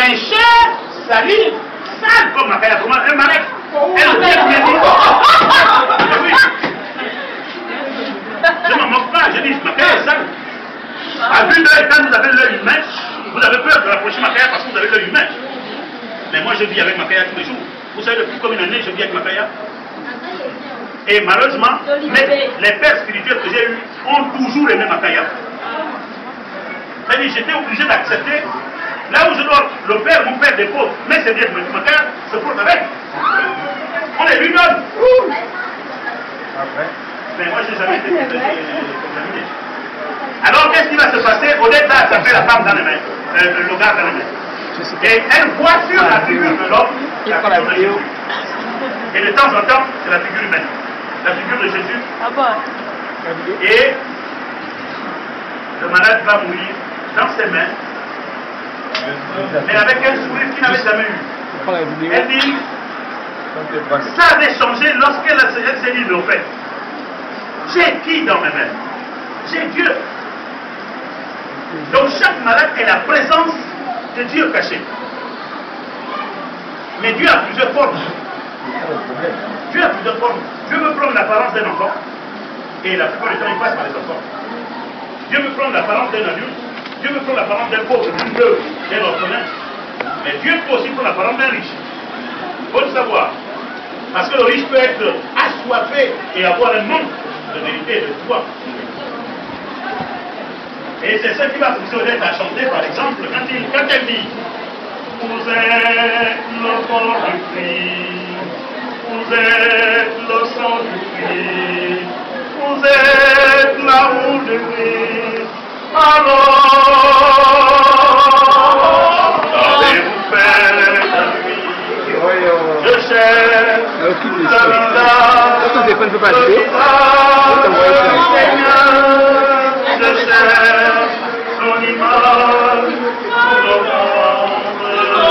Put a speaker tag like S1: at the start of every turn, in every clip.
S1: trincher, salir, sale comme ma caille. Un malade. Elle a bien dit. Je ne m'en moque pas, je dis ma caille est sale. À vue d'œil, quand vous avez l'œil humain, vous avez peur de rapprocher ma caille parce que vous avez l'œil humain. Mais moi je vis avec ma caille tous les jours. Vous savez, depuis combien d'années je vis avec ma caille? Et malheureusement, les pères spirituels que j'ai eus ont toujours aimé ma caille. C'est-à-dire, j'étais obligé d'accepter. Là où je dois le faire, mon père dépose. Mais c'est bien, ma caille se porte avec. On les lui donne. Mais moi, je n'ai jamais été contaminé. Alors, qu'est-ce qui va se passer? Au départ, ça fait la femme dans les mains, le gars dans les mains. Et elle voit sur la figure de l'homme la figure de Jésus. Et de temps en temps, c'est la figure humaine. La figure de Jésus. Et le malade va mourir dans ses mains, mais avec un sourire qu'il n'avait jamais eu. Elle dit, ça avait changé lorsqu'elle s'est dit, mais au fait, j'ai qui dans mes mains? J'ai Dieu. Donc chaque malade est la présence de Dieu caché. Mais Dieu a plusieurs formes. Dieu a plusieurs formes. Dieu me prend l'apparence d'un enfant, et la plupart du temps il passe par les enfants. Dieu me prend l'apparence d'un adulte, Dieu me prend l'apparence d'un pauvre, d'une veuve, d'un orphelin. Mais Dieu peut aussi prendre l'apparence d'un riche. Il faut le savoir. Parce que le riche peut être assoiffé et avoir un manque de vérité et de foi. Et c'est ce qui va fonctionner à chanter, par exemple, quand elle dit vous êtes le corps du Christ, vous êtes le sang du Christ, vous êtes l'amour de Christ, alors avez-vous fait de lui? Je cherche le visage je cherche son image pour le monde.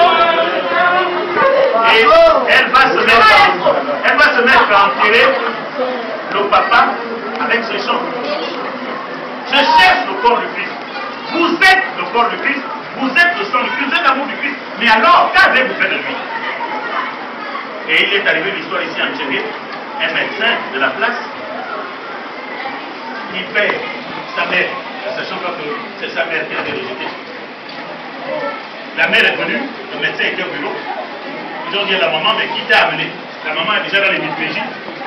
S1: Et elle va se mettre à enterrer le papa avec ses chants. Je cherche le corps du Christ. Vous êtes le corps du Christ, vous êtes le sang du Christ, vous êtes l'amour du Christ. Mais alors, qu'avez-vous fait de lui? Et il est arrivé l'histoire ici en Tchéquie, un médecin de la place qui paie sa mère, sachant pas que c'est sa mère qui a été rejetée. La mère est venue, le médecin était au bureau. Ils ont dit à la maman, mais qui t'a amené? La maman est déjà dans les mythologies.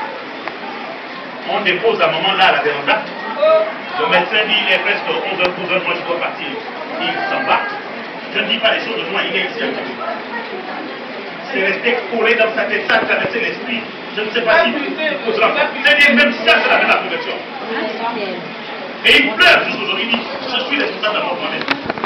S1: On dépose la maman là à la véranda. Le médecin dit, il est presque 11h, 12h, moi je dois partir. Il s'en va. Je ne dis pas les choses de moi, il est ici à côté. C'est resté collé dans sa tête, ça a traversé l'esprit. Je ne sais pas si c'est-à-dire même ça, c'est la conversion. Et il pleure jusqu'aujourd'hui, il dit, je suis responsable de moi-même.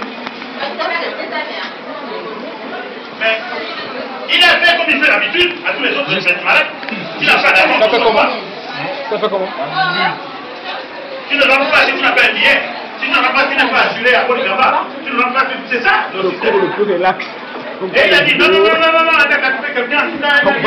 S1: Mais il a fait comme il fait d'habitude à tous les autres malades. Il a fait d'avant.
S2: Ça fait comment? Ça fait comment?
S1: Tu ne rentres pas si tu n'as pas un billet. Si tu n'en as pas, tu n'es pas assuré à Polygraphe. Tu ne rentres pas, c'est ça le système.
S2: Le plus relax.
S1: Et il a dit non, avec à trouver quelqu'un. Il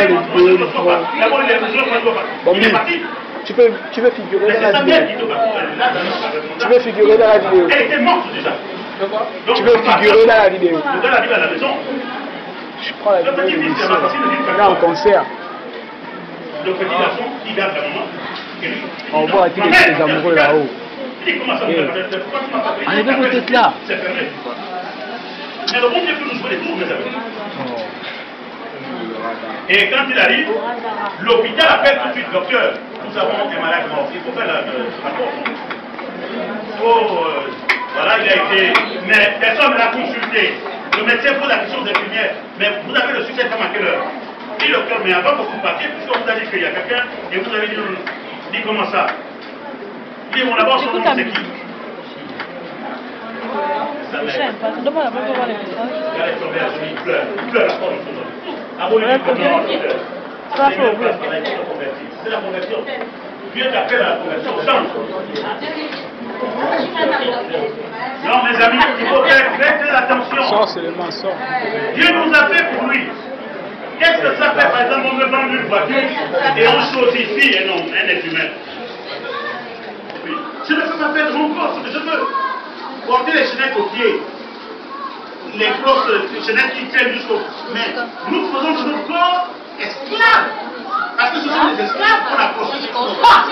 S1: est parti.
S2: Tu peux figurer dans la vidéo. Tu peux figurer dans la vidéo.
S1: Elle était morte déjà.
S2: Tu peux figurer dans la vidéo.
S1: Dans la vidéo à la maison.
S2: Je prends la vidéo de ici. Là en concert.
S1: Le petit garçon qui garde la maman.
S2: On voit tous les amoureux là-haut.
S1: Il dit comment ça me fait? Pourquoi tu m'as pas pris?
S2: Enlevez vos têtes là.
S1: C'est fermé. Mais le bon Dieu peut nous jouer des tours, mes amis. Et quand il arrive, l'hôpital appelle tout de suite, docteur, nous avons un malade mort, il faut faire le rapport. Voilà, il a été, mais personne ne l'a consulté. Le médecin pose la question aux infirmières, mais vous avez le succès comme à quelle heure? Dit le docteur, mais avant que vous partiez, puisque vous avez dit qu'il y a quelqu'un, et vous avez dit non. Dit comment ça? Il dit, bon d'abord, son nom c'est qui? Sa mère. Il pleure la forme de son nom. C'est la conversion. Dieu t'appelle à la conversion. Non, mes amis, il faut faire très attention. Dieu nous a fait pour lui. Qu'est-ce que ça fait? Par exemple, on me vend une voiture et on choisit un homme, un être humain. Oui. Je ne peux pas faire de mon corps ce que je veux. Porter les chaînettes aux pieds. les grosses chaînettes qui tiennent jusqu'au... Mais nous faisons de nos corps esclaves. Parce que ce sont les esclaves qu'on accroche sur nos corps.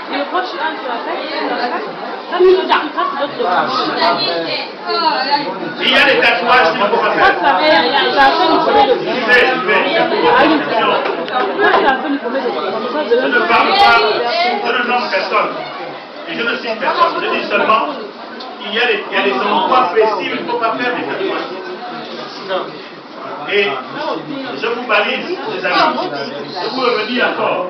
S1: Il y a des tatouages qu'il ne faut pas faire. Je ne parle pas, je ne nomme personne. Et je ne cite personne. Je dis seulement, il y a des endroits précis où il ne faut pas faire des tatouages. Et je vous balise, les amis, je vous revenir encore.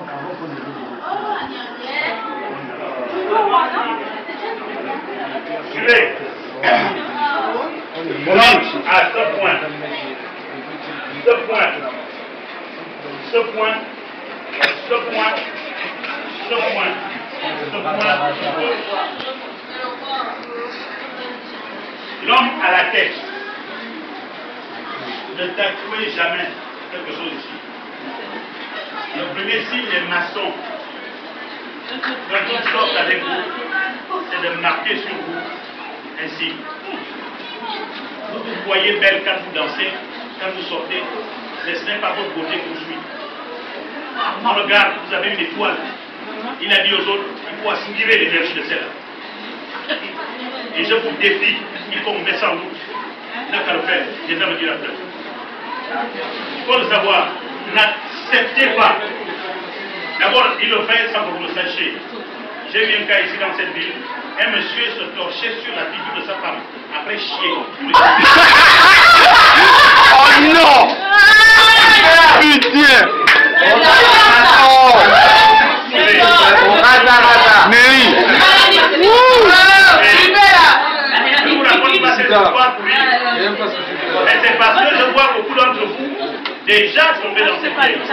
S1: Suivez. Donc, à ce point, l'homme à la tête, ne tatouez jamais quelque chose ici. Le premier signe des maçons, quand ils sortent avec vous, c'est de marquer sur vous un signe. Vous vous voyez belle quand vous dansez, quand vous sortez, ce n'est pas votre beauté que vous suivez. On regarde, vous avez une étoile. Il a dit aux autres, il faut aspirer l'énergie de celle-là. Et je vous défie, quiconque met ça en doute, n'a qu'à le faire, viendra me dire après. Il faut le savoir, n'acceptez pas. D'abord, il le fait sans que vous le sachiez. J'ai vu un cas ici dans cette ville, un monsieur se torchait sur la figure de sa femme, après chier.
S2: Oh non! Putain! Néhi!
S1: Je vous raconte pas cette histoire pour lui. Mais c'est parce que je vois beaucoup d'entre vous déjà tomber dans cette piège.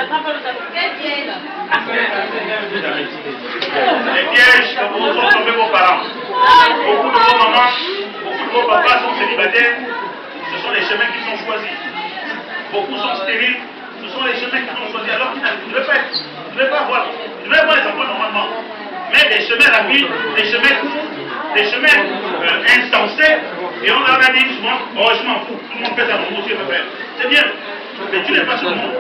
S1: Les pièges que vous ont tombé vos parents. Beaucoup de vos mamans, beaucoup de vos papas sont célibataires. Ce sont les chemins qu'ils ont choisis. Beaucoup sont stériles. Ce sont les chemins qu'ils ont choisis. Alors qu'ils ne devaient pas avoir. Ils devaient avoir les enfants normalement. Mais des chemins rapides, des chemins courts, des chemins insensés. Et on leur a dit souvent, oh je m'en fous, tout le monde fait ça, mon monsieur peut faire. C'est bien, mais tu n'es pas tout le monde.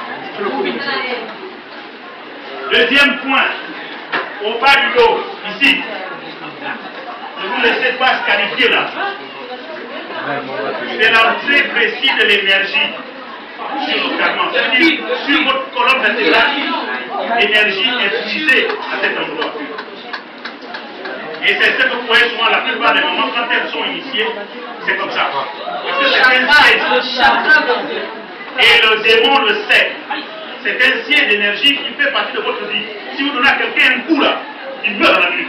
S1: Deuxième point, au bas du dos, ici. Ne vous laissez pas se qualifier là. C'est l'entrée précise de l'énergie sur le carrément. C'est-à-dire, sur votre colonne vertébrale, l'énergie est puisée à cet endroit. Et c'est ce que vous voyez souvent la plupart des moments quand elles sont initiées, c'est comme ça. Parce que c'est un siège. Et le démon le sait. C'est un siège d'énergie qui fait partie de votre vie. Si vous donnez à quelqu'un un coup là, il meurt dans la minute.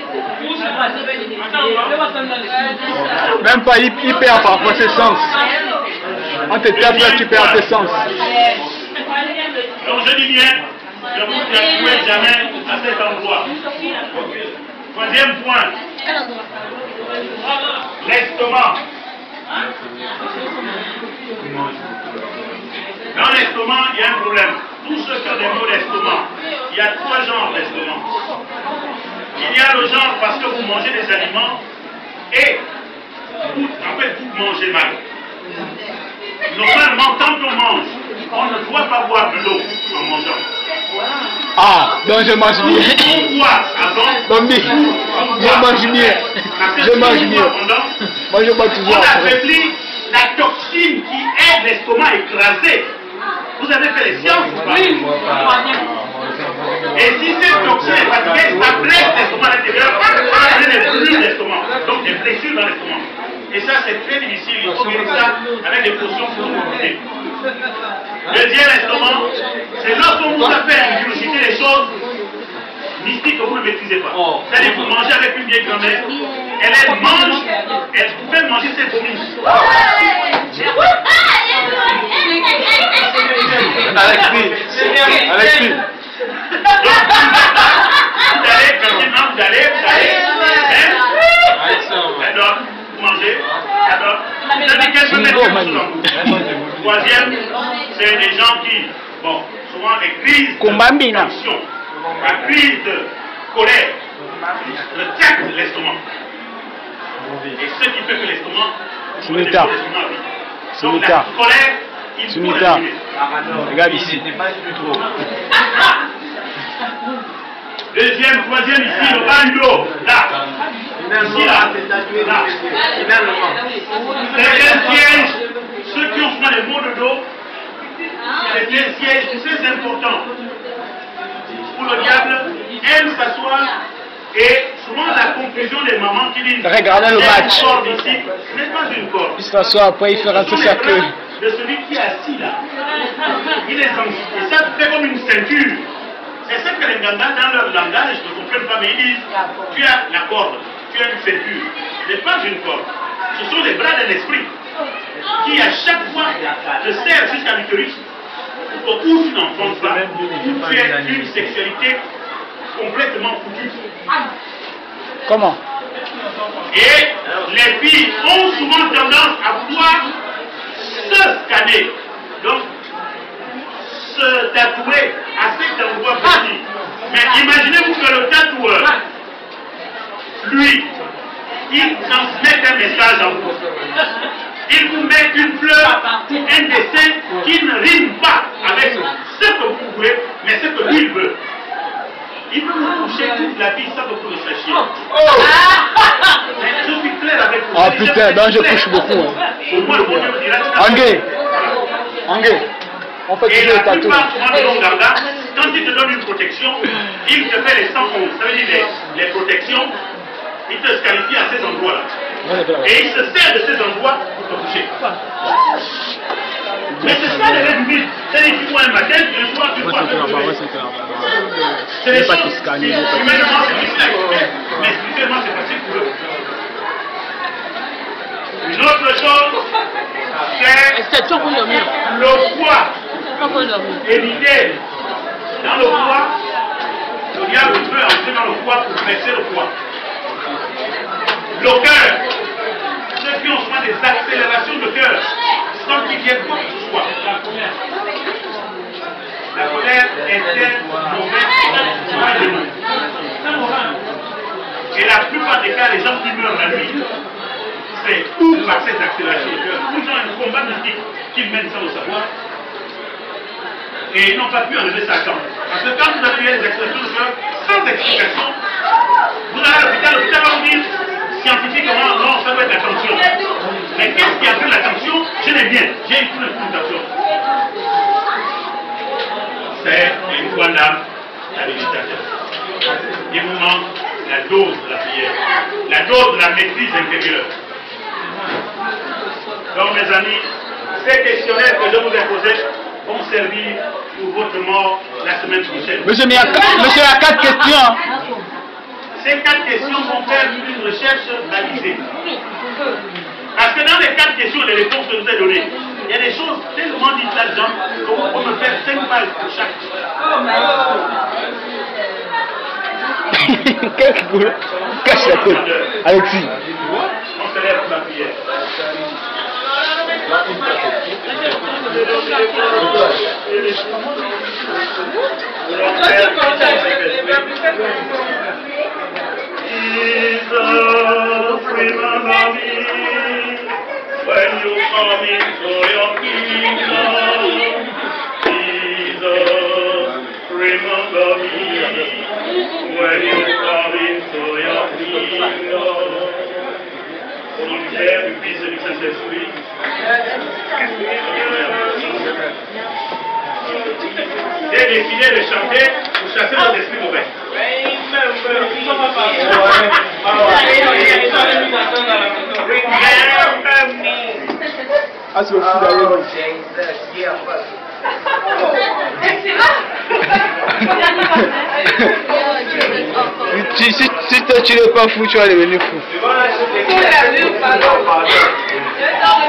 S2: Même pas, il perd parfois ses sens. On te tape là, tu perds tes sens.
S1: Donc je dis bien, ne vous tatouez jamais à cet endroit. Troisième point, l'estomac. Dans l'estomac, il y a un problème. Tous ceux qui ont des maux d'estomac, il y a trois genres d'estomac. Il y a le genre parce que vous mangez des aliments et en fait vous mangez mal. Normalement, quand on mange, on ne doit pas boire de l'eau en mangeant.
S2: Ah, donc je mange mieux.
S1: Pourquoi avant?
S2: Donc, je mange mieux. Je mange mieux. Moi, je mange toujours
S1: On
S2: après.
S1: affaiblit la toxine qui est l'estomac écrasé. Vous avez fait les sciences ou pas? Oui. Et si cette toxine est fatiguée, ça blesse l'estomac à l'intérieur, ça va donner des brûlures d'estomac, donc des blessures dans l'estomac. Et ça, c'est très difficile. Il faut guérir ça avec des potions pour vous aider. Deuxième estomac, c'est lorsqu'on vous a fait ingurgiter des choses mystiques que vous ne maîtrisez pas. C'est-à-dire que vous mangez avec une vieille grand-mère, elle mange, elle pouvait manger ses vomis.
S2: Avec lui. Avec lui.
S1: Donc, vous allez, quand vous allez, elle doit manger, elle doit. C'est-à-dire qu'elle peut mettre quelque chose en vous. Troisième, c'est des gens qui, bon, souvent les crises de tension, la crise de colère, le traque l'estomac. Et ce qui fait que l'estomac,
S2: C'est le tas.
S1: Donc la colère, il faut la tuer.
S2: Regarde ici.
S1: Deuxième, troisième ici, le banjo, là. Ici, là. C'est un siège. Ceux qui ont souvent les maux de dos, c'est un siège très important. Pour le diable, aime s'asseoir et souvent la conclusion des mamans qui disent
S2: regardez le match.
S1: Une corde ici, ce n'est pas une corde.
S2: Il s'assoit après, il fait rentrer sa queue.
S1: De celui qui est assis là. Il est en... Et ça fait comme une ceinture. C'est ça que les Nganda, dans leur langage, ne comprennent pas, mais ils disent tu as la corde, tu as une ceinture. Ce n'est pas une corde. Ce sont les bras d'un esprit qui, à chaque fois, te servent jusqu'à l'utérus pour que tu n'enfantes pas. Tu as une sexualité complètement foutue.
S2: Comment?
S1: Et les filles ont souvent tendance à vouloir se scanner. Donc, se tatouer à cet endroit précis. Mais imaginez-vous que le tatoueur, lui, il transmet un message à vous. Il vous met une fleur, un dessin qui ne rime pas avec ce que vous voulez, mais ce que lui veut. Il peut vous coucher toute la vie sans que vous le sachiez. Mais je suis clair avec vous.
S2: Ah putain, ben je couche beaucoup.
S1: Au moins, le bon Dieu me dira.
S2: Angé. On fait
S1: Et
S2: toujours
S1: la
S2: le tatou.
S1: plupart souvent de l'Onganda, quand il te donne une protection, il te fait les 111. Ça veut dire les protections, il te qualifie à ces endroits-là. Et il se sert de ces endroits pour te coucher. Mais c'est ça les règles vides. C'est-à-dire qu'il faut un matin, un soir, une fois. C'est les choses. Humainement, c'est difficile à expliquer. Mais spirituellement, c'est facile pour eux. Une autre chose, c'est le poids. Éviter dans le poids, le diable peut entrer dans le poids pour baisser le poids. Le cœur, ceux qui ont souvent des accélérations de cœur, sans qu'ils viennent quoi que ce soit. La colère est un mauvais démon. Et la plupart des cas, les gens qui meurent la nuit, c'est ou par cette accélération de cœur, ou ils ont un combat mystique qu'ils mènent sans le savoir. Et ils n'ont pas pu enlever ça à temps. Parce que quand vous avez eu des accélérations de cœur, sans explication, vous allez à l'hôpital va vous dire scientifiquement, non, ça doit être la tension. Mais qu'est-ce qui a fait la tension? Je l'ai bien, j'ai une de tension. C'est une fois d'âme, la méditation. Il vous manque la dose de la prière, la dose de la maîtrise intérieure. Donc mes amis, ces questionnaires que je vous ai posés vont servir pour votre mort la semaine prochaine.
S2: Monsieur, il y a 4 questions.
S1: Ces 4 questions vont faire une recherche balisée. Parce que dans les 4 questions, les réponses que je vous ai données, il y a des choses tellement dites là-dedans qu'on peut me faire 5 pages pour chaque.
S2: Quel boulot. Cache la tête. Alexis.
S1: On se lève pour la prière. Jesus, remember me when you come into your kingdom. Jesus, remember me when you come into your kingdom. Au nom du Père, du Fils et du Saint-Esprit. J'ai décidé de chanter pour chasser nos esprits mauvais.
S2: Ah, c'est le fou d'ailleurs. Si toi tu n'es pas fou, tu vas devenir fou.